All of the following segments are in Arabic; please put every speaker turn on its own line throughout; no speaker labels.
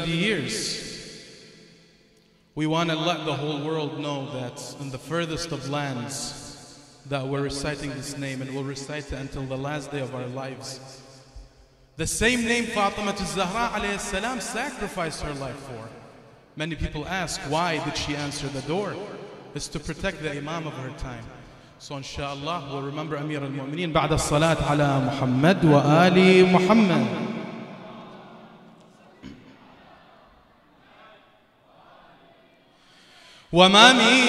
70 years. We want to let the whole world know that in the furthest of lands that we're reciting this name, and we'll recite it until the last day of our lives. The same name Fatima al-Zahra alayhi salam sacrificed her life for. Many people ask, why did she answer the door? It's to protect the Imam of her time. So inshallah we'll remember Amir al-Mu'mineen بعد الصلاة على محمد وآل محمد. ومامي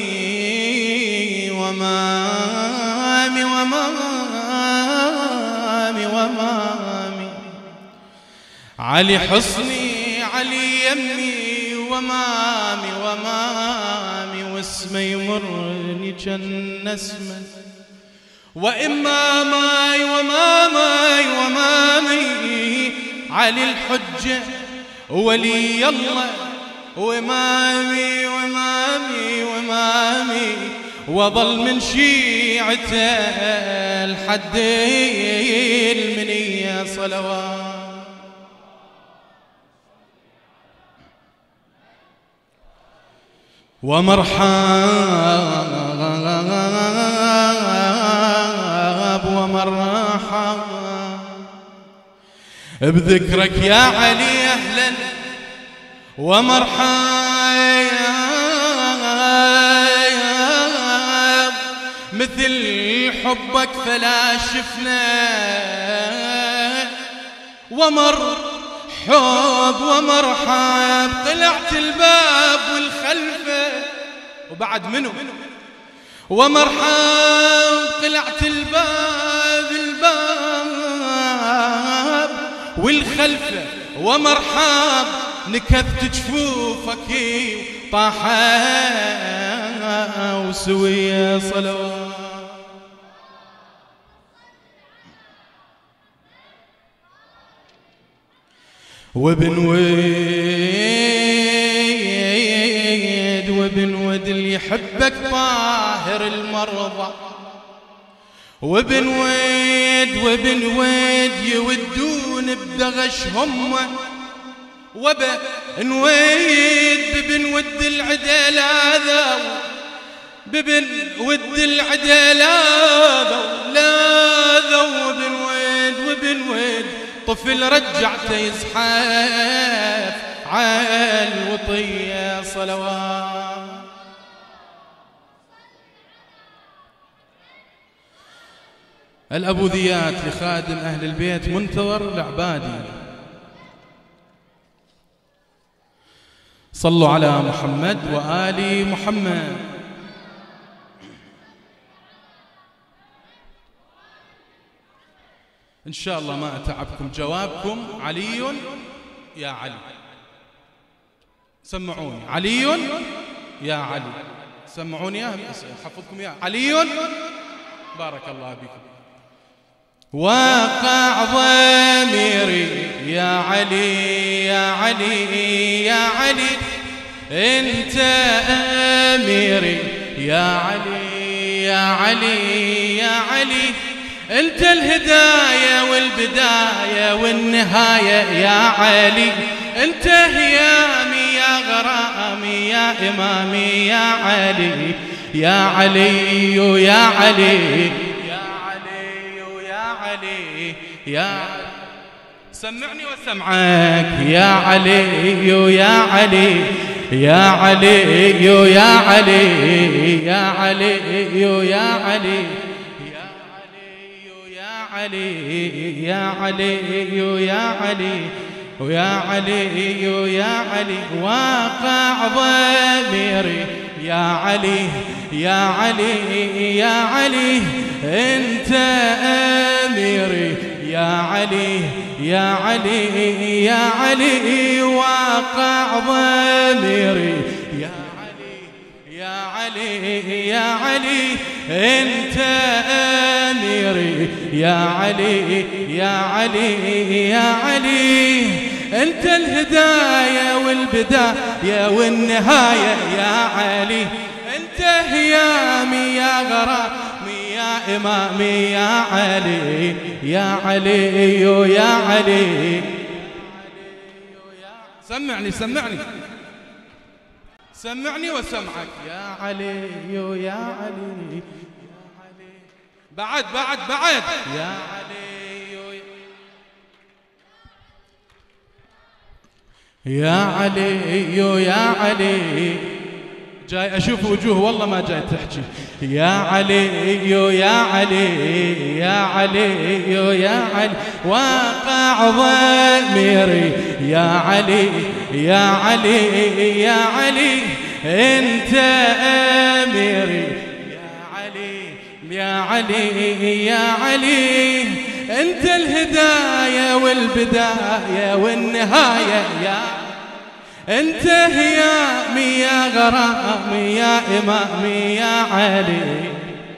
ومامي ومامي ومامي علي حصني علي يمي ومامي ومامي واسمي يمرني جن اسمه وإمامي ومامي ومامي علي الحجة ولي الله وإمامي وإمامي وإمامي وظل من شيعته الحد المنية صلوات. ومرحب ومرحب بذكرك يا علي أهلا ومرحب مثل حبك فلا شفنا ومرحب ومرحب طلعت الباب والخلفة وبعد منه ومرحب طلعت الباب والخلفة ومرحب نكثت جفوفك طاحا وسوية صلوات. وابن ود اللي يحبك طاهر المرضى وابن ود يودون بدغشهم وبن ود العدل هذا ببن ود العدل هذا وبن ود طفل رجعته يزحف على الوطية صلوات. الأبوذيات لخادم أهل البيت منتظر العبادي. صلوا على محمد وآل محمد. إن شاء الله ما أتعبكم، جوابكم علي يا علي. سمعوني علي يا علي، سمعوني يا حفظكم يا علي. بارك الله بكم. واقع ضميري يا علي يا علي يا علي انت اميري يا علي يا علي يا علي انت الهداية والبداية والنهاية يا علي انت هيامي يا غرامي يا امامي يا علي يا علي يا علي يا علي يا علي يا سمعني وسمعك يا علي يا علي يا علي يا علي يا علي يا علي علي يا علي يا علي ويا علي يا علي واقع ضميري يا علي يا علي يا علي انت اميري يا علي يا علي يا علي واقع ضميري يا علي يا علي يا علي انت اميري يا علي يا علي يا علي انت الهداية والبداية والنهاية يا علي انت هيامي يا غرامي يا امامي يا علي يا علي يا علي سمعني سمعني سمعني وسمعك. يا علي يا علي بعد بعد بعد. يا علي يا علي يا علي. جاي أشوف وجوه والله ما جاي تحكي. يا علي يا علي يا علي يا علي واقع ضميري. يا علي يا علي يا علي أنت أميري. يا علي يا علي يا علي أنت الهداية والبداية والنهاية. يا أنت هيامي يا غرامي يا إمامي يا علي.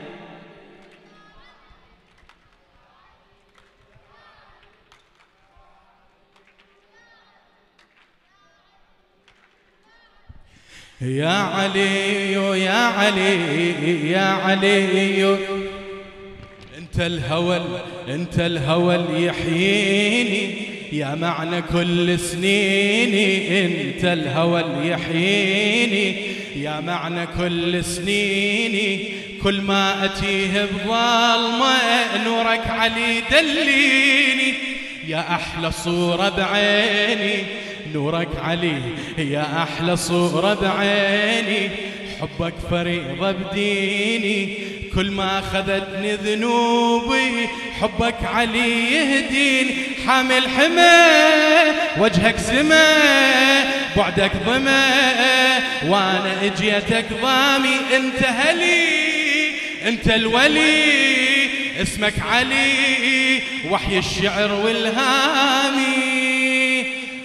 يا علي يا علي يا علي أنت الهوى أنت الهوى يحييني يا معنى كل سنيني. أنت الهوى يحييني يا معنى كل سنيني. كل ما أتيه بظلمة نورك علي دليني. يا أحلى صورة بعيني نورك علي يا أحلى صورة بعيني. حبك فريضة بديني كل ما أخذتني ذنوبي. حبك علي يهديني حامل حمى وجهك سما بعدك ظما وانا اجيتك ضامي. انت هلي انت الولي اسمك علي وحي الشعر والهامي.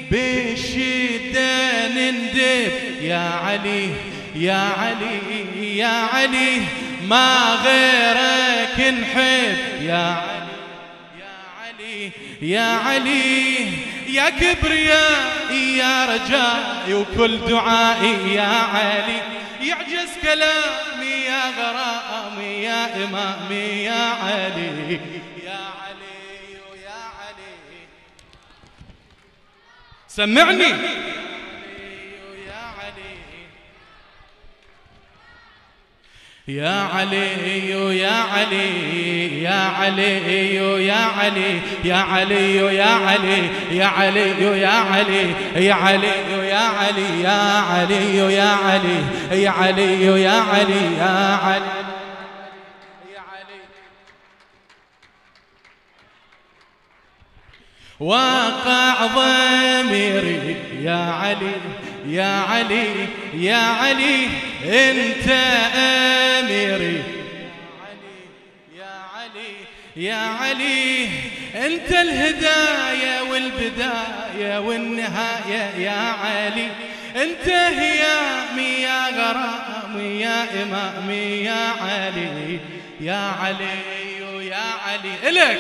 بالشدة نندب يا علي يا علي يا علي ما غيرك نحب. يا علي يا علي يا كبريائي يا رجائي وكل دعائي. يا علي يعجز كلامي يا غرامي يا إمامي يا علي. يا علي يا علي سمعني. يا علي يا علي يا علي يا علي يا علي يا علي يا علي يا علي يا علي يا علي يا علي يا علي يا علي يا علي يا علي. واقع ضميري يا علي يا علي يا علي أنت أميري. يا علي يا علي أنت الهداية والبداية والنهاية. يا علي أنت هيامي يا غرامي يا إمامي يا علي. يا علي يا علي إلك.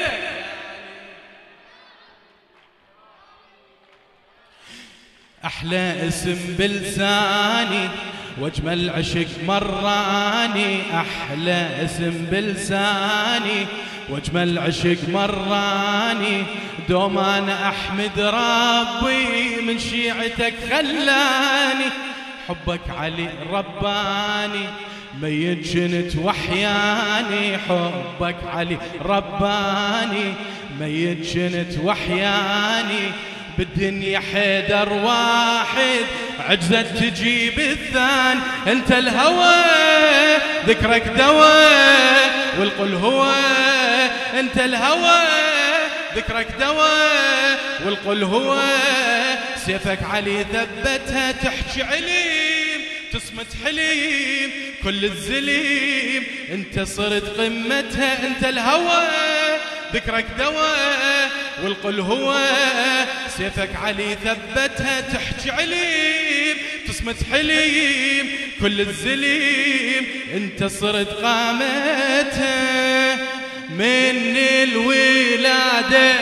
أحلى اسم بلساني واجمل عشق مراني. أحلى اسم بلساني واجمل عشق مراني. دوم أنا أحمد ربي من شيعتك خلاني. حبك علي رباني ميت جنت وحياني. حبك علي رباني ميت جنت وحياني. بالدنيا حيدر واحد عجزت تجيب الثاني. انت الهوى ذكرك دواء والقل هو. انت الهوى ذكرك دواء والقل هو. سيفك علي ثبتها تحكي عليم تصمت حليم كل الزليم. انت صرت قمتها. انت الهوى ذكرك دواء والقل هو. سيفك علي ثبتها تحكي عليم تصمت حليم كل الزليم. انت صرت قامتها من الولادة.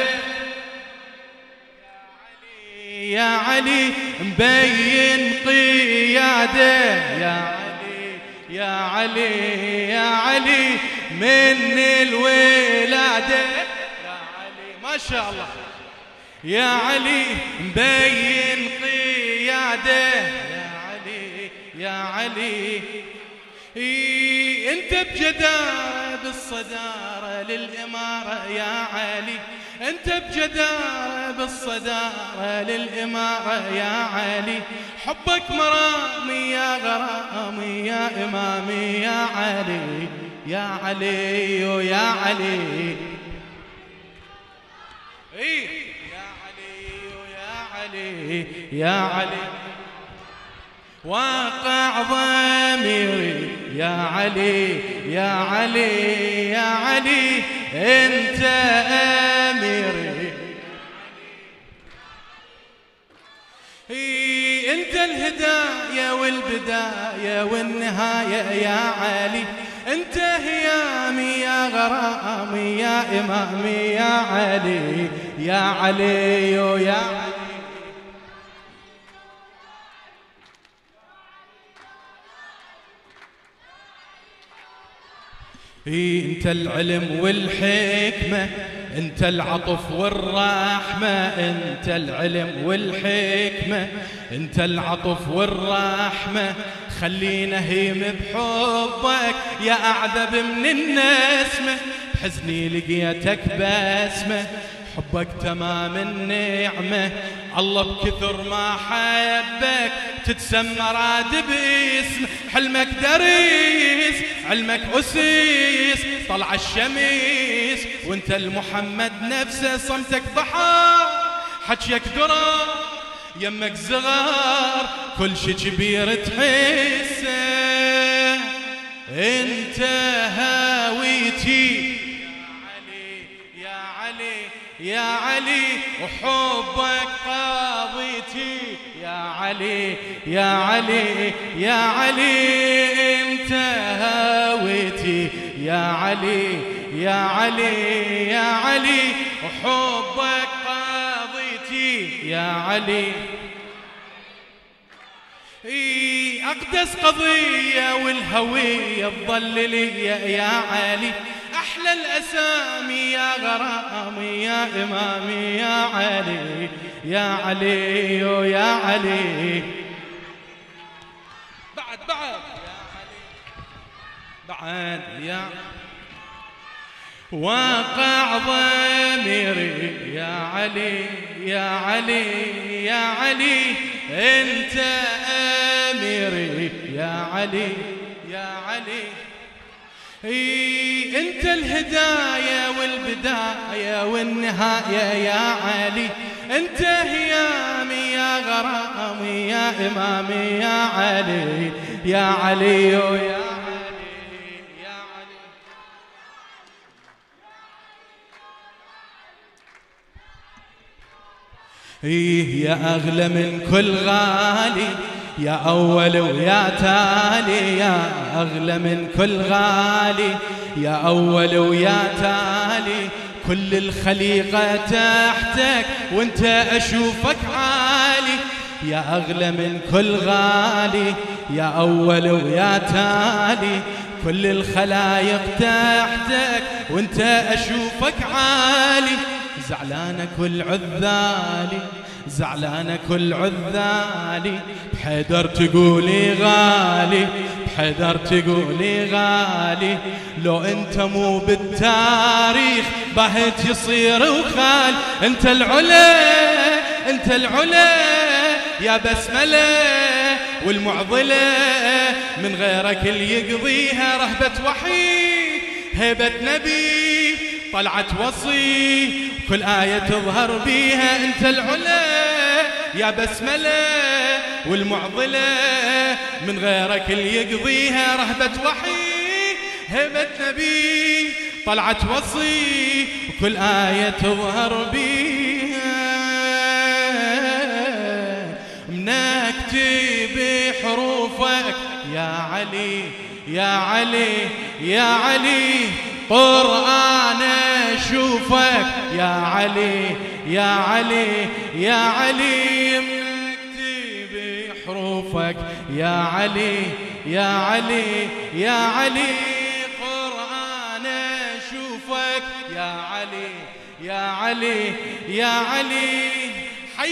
يا علي مبين قيادة. يا علي يا علي يا علي من الولادة. يا علي ما شاء الله. يا علي مبين قيادة. قياده يا علي يا علي. انت بجدارة بالصدارة للإمارة يا علي، انت بجدارة بالصدارة للإمارة يا علي. حبك مرامي يا غرامي يا إمامي يا علي يا علي يا علي. يا علي يا علي يا علي. واقع ضميري يا علي يا علي يا علي، انت اميري. انت الهداية والبداية والنهاية يا علي، انت هيامي يا غرامي يا امامي يا علي يا علي يا علي. انت العلم والحكمة، انت العطف والرحمة، انت العلم والحكمة، انت العطف والرحمة. خلينا هيم بحبك يا اعذب من النسمة، بحزني لقيتك بسمة، حبك تمام النعمة. الله بكثر ما حبك تتسمى راد باسم، حلمك دريس علمك أسيس طلع الشميس، وانت المحمد نفسه صمتك بحر حجيك درر، يمك زغار كل شي كبير تحسه. انت هاويتي يا علي يا علي، وحبك قاضيتي يا علي يا علي يا علي. انت هاويتي يا علي يا علي يا علي، وحبك قاضيتي يا علي. أقدس قضية والهوية تظل لي يا علي، أحلى الأسامي يا غرامي يا إمامي يا علي يا علي يا علي. بعد يا علي بعد يا واقع ضميري يا علي يا علي يا علي، انت اميري يا علي يا علي. انت الهداية والبداية والنهاية يا علي، انت هيامي يا غرامي يا امامي يا علي يا علي يا علي يا علي. يا اغلى من كل غالي يا أول ويا تالي، يا أغلى من كل غالي يا أول ويا تالي. كل الخليقة تحتك وانت أشوفك عالي، يا أغلى من كل غالي يا أول ويا تالي. كل الخلايق تحتك وانت أشوفك عالي. زعلانة كل عذالي زعلانة كل عذالي، بحيدر تقولي غالي بحيدر تقولي غالي. لو انت مو بالتاريخ بهت يصير وخال. انت العلا انت العلا يا بسملة والمعضلة، من غيرك اللي يقضيها رهبة وحيد هيبة نبي طلعت وصي، كل آية تظهر بيها. انت العلا يا بسملة والمعضلة، من غيرك اللي يقضيها رهبة وحي هبة نبي طلعت وصي، وكل آية تظهر بيها. منكتب حروفك يا علي يا علي يا علي، قرآن اشوفك يا علي يا علي يا علي. مكتب حروفك يا علي يا علي يا علي، قرآن اشوفك يا علي يا علي يا علي. حي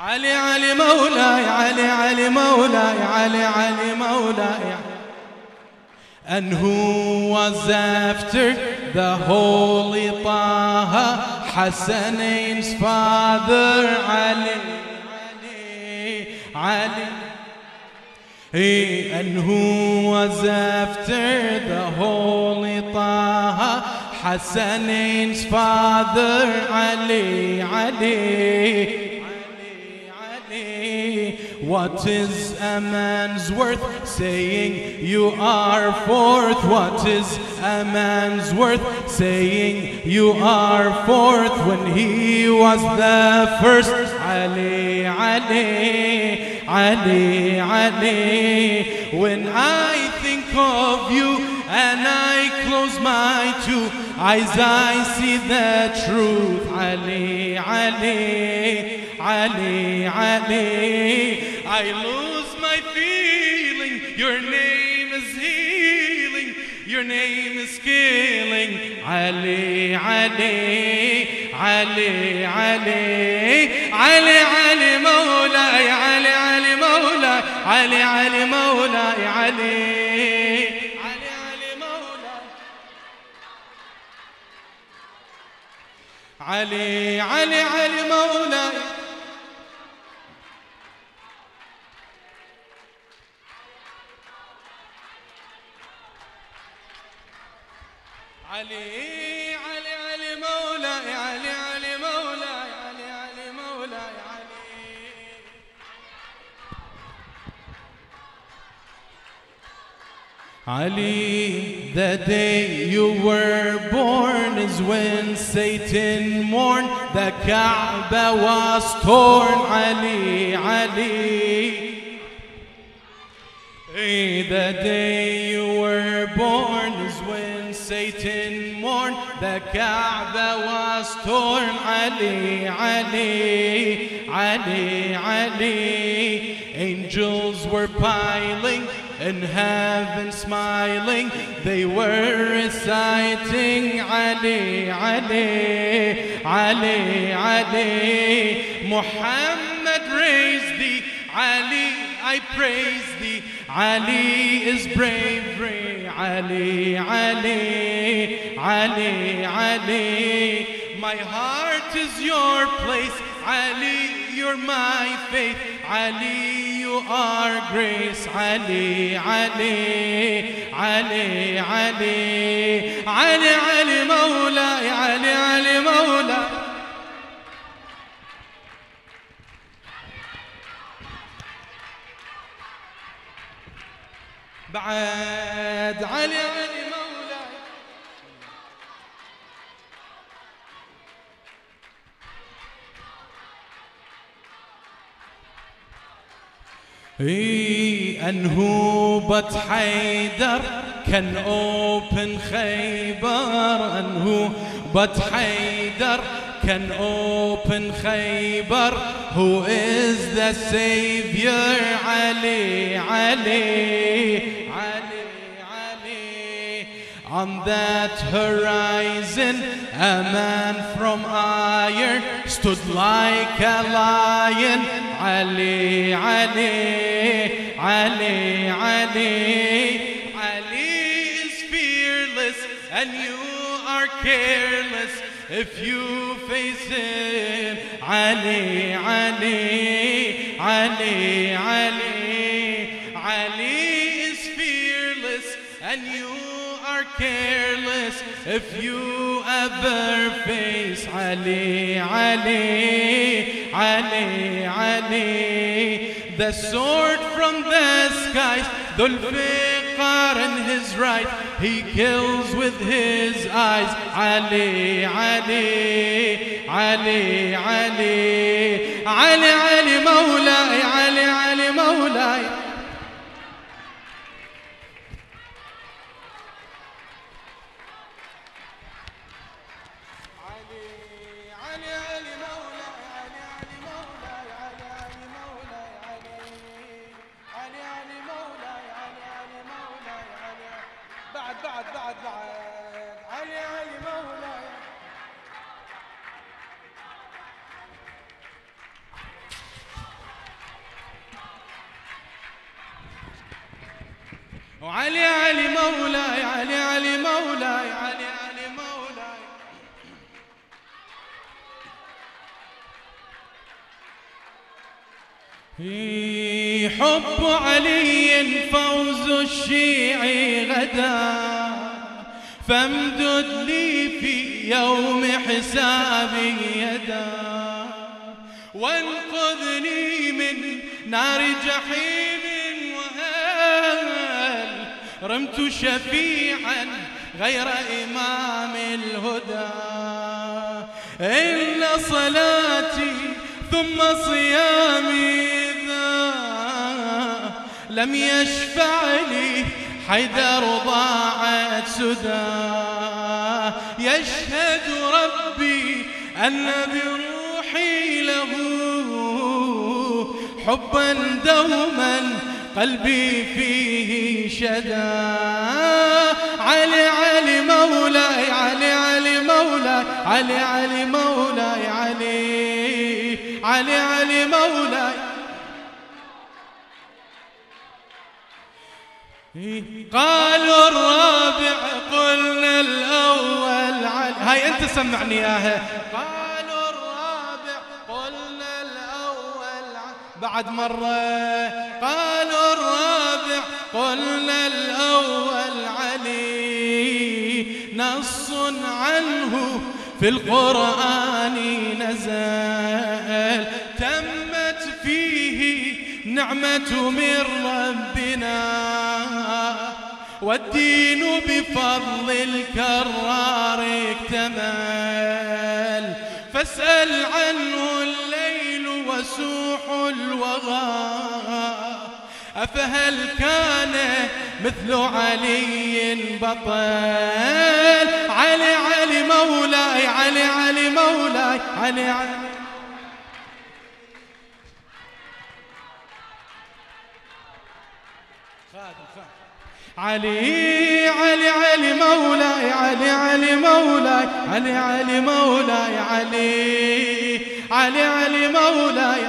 علي علي مولاي علي علي مولاي علي علي مولاي. And who was after the holy Taha, Hassan's father, Ali, Ali, Ali. And who was after the holy Taha, Hassan's father, Ali, Ali. What is a man's worth, saying you are fourth? What is a man's worth, saying you are fourth, when he was the first? Ali, Ali, Ali, Ali. When I think of you and I close my two eyes, I see the truth. Ali, Ali, Ali, Ali. I lose my feeling. Your name is healing. Your name is killing. Ali, Ali, Ali, Ali. Ali, Ali, Mawlai, Ali, Ali, Mawlai, Ali, Ali, Mawlai, Ali. Ali, Ali, Mawlai. Ali, Ali, Ali, Mawlai. علي علي علي مولاي علي علي مولاي علي علي مولاي علي. Ali, the day you were born is when Satan mourned, the Kaaba was torn. Ali, Ali. The day you were born is when Satan mourned, the Kaaba was torn. Ali, Ali, Ali, Ali. Angels were piling in heaven smiling, they were reciting Ali, Ali, Ali, Ali. Muhammad raised thee, Ali, I praise thee. Ali is bravery. Ali, Ali, Ali, Ali. My heart is your place. Ali, you're my faith. Ali, you are grace. Ali, Ali, Ali, Ali. Ali, Ali, Mawlai, Ali, Ali, Mawlai. بعد علي علي مولاي. And who but Haydar can open Khaybar? And who but Haydar can open Khaybar? Who is the Savior? Ali, Ali, Ali, Ali. On that horizon, a man from iron stood like a lion. Ali, Ali, Ali, Ali. Ali is fearless and you are careless if you face him. Ali, Ali, Ali, Ali. Ali is fearless and you are careless if you ever face Ali, Ali, Ali, Ali. The sword from the skies, Dhul Fiqar in his right, he kills with his eyes. Ali, Ali, Ali, Ali. Ali, Ali, Mawlai, Ali, Ali, Mawlai. بعد علي علي مولاي. وعلي علي مولاي، علي علي مولاي، علي علي مولاي. في حب علي فوز الشيعي غدا، فامدد لي في يوم حسابي يدا، وانقذني من نار جحيم، وهل رمت شفيعا غير إمام الهدى. إن صلاتي ثم صيامي ذا لم يشفع لي حيدر ضاعت سدى. يشهد ربي أن بروحي له حبا دوما قلبي فيه شدا. علي علي مولاي، علي علي مولاي، علي علي مولاي، علي علي علي مولاي. قالوا الرابع قلنا الأول علي. هاي أنت سمعني إياها. قالوا الرابع قلنا الأول علي. بعد مرة. قالوا الرابع قلنا الأول علي، نص عنه في القرآن نزل، تمت فيه نعمة من ربنا، والدين بفضل الكرار اكتمل. فاسأل عنه الليل وسوح الوغى، أفهل كان مثل علي بطل. علي علي مولاي، علي علي مولاي، علي علي. علي علي علي مولاي، علي علي مولاي، علي علي مولاي، علي علي علي مولاي.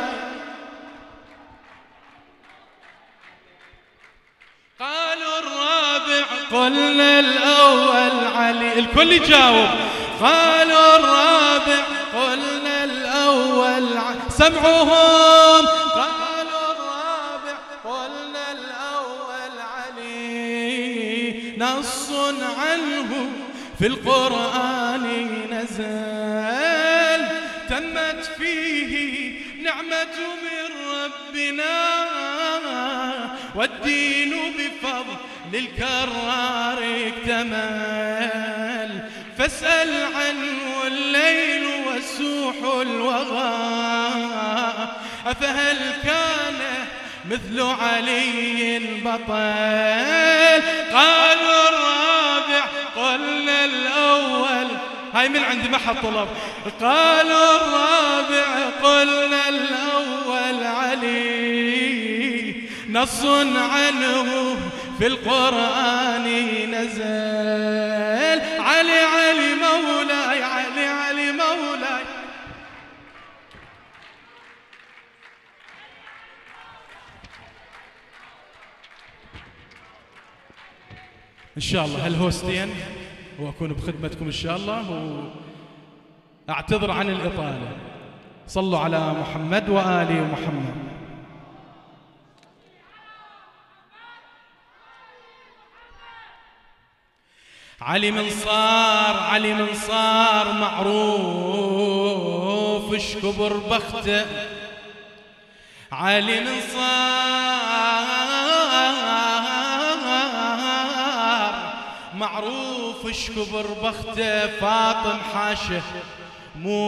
قالوا الرابع قلنا الأول علي. الكل يجاوب. قالوا الرابع قلنا الأول علي. سمعوهم. قالوا الرابع قلنا الأول علي، نص عنه في القرآن نزل، تمت فيه نعمة من ربنا، والدين بفضل الكرار اكتمل. فاسأل عنه الليل وسوح الوغى، أفهل كان مثل علي بطل. قالوا الرابع قلنا الأول. هاي من عندي ما حد طلب. قالوا الرابع قلنا الأول علي، نص عنه في القرآن نزل. علي علي مولاي، علي علي مولاي. إن شاء الله هالهوستين وأكون بخدمتكم إن شاء الله، وأعتذر عن الإطالة. صلوا على محمد وآل محمد. علي من صار، علي من صار معروف اشكبر بخته. علي من صار معروف اشكبر بخته. فاطم حاشه مو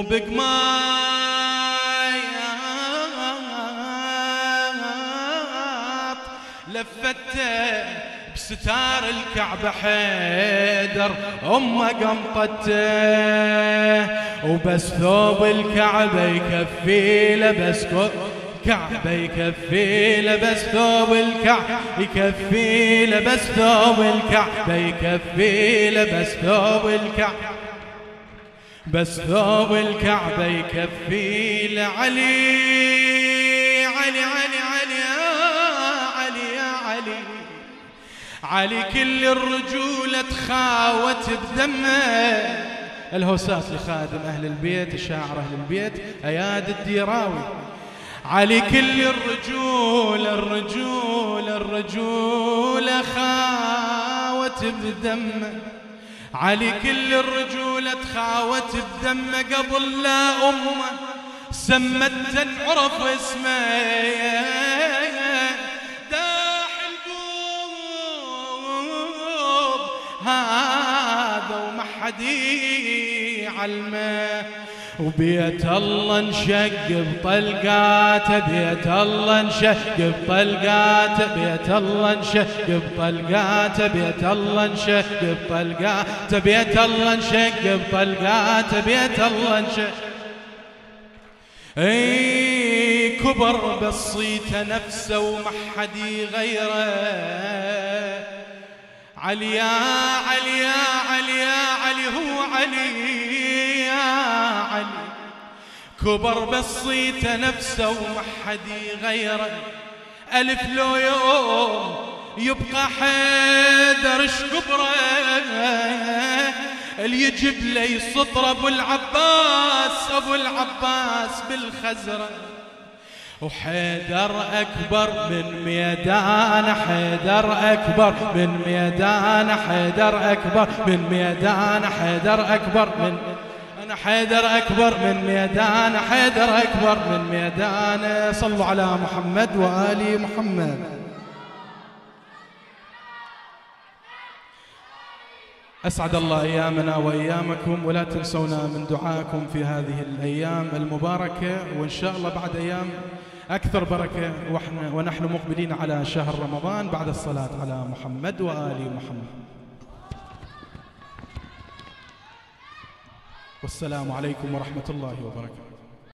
بقماط، لفته بستار الكعبة حيدر أمه قمطته، وبس ثوب الكعبة يكفي لبس كعبة يكفي لبس ثوب الكعبة يكفي لبس ثوب الكعبة يكفي لبس ثوب الكعبة، بس ثوب الكعبة يكفي لعلي. علي علي علي يا علي يا علي، علي كل الرجولة تخاوت بدمه. الهوسات لخادم أهل البيت الشاعر أهل البيت أياد الديراوي. علي كل الرجولة خاوت بدمه. علي كل الرجولة تخاوت بدمه قبل لا أمه سمت عرف اسمه. داح القلوب هذا وما حد يعلمه. وبيت الله انشق بطلقاته، بيت الله انشق بطلقاته، بيت الله انشق بطلقاته، بيت الله انشق بطلقاته، بيت الله انشق بطلقاته، بيت الله انشق. اي كبر بصيته نفسه وما حد غيره. علي يا علي يا علي يا علي هو علي يا علي. كبر بصيته نفسه وما حد غيره. ألف لو يوم يبقى حيدر ايش كبره اللي يجيب لي سطر ابو العباس، ابو العباس بالخزرة. وحيدر أكبر من ميدان، حيدر أكبر من ميدان، حيدر أكبر من ميدان، حيدر أكبر من أنا حيدر أكبر من ميدان، حيدر أكبر من ميدان. صلوا على محمد وآل محمد. أسعد الله أيامنا وأيامكم، ولا تنسونا من دعائكم في هذه الأيام المباركة، وإن شاء الله بعد أيام أكثر بركة ونحن مقبلين على شهر رمضان بعد الصلاة على محمد وآل محمد. والسلام عليكم ورحمة الله وبركاته.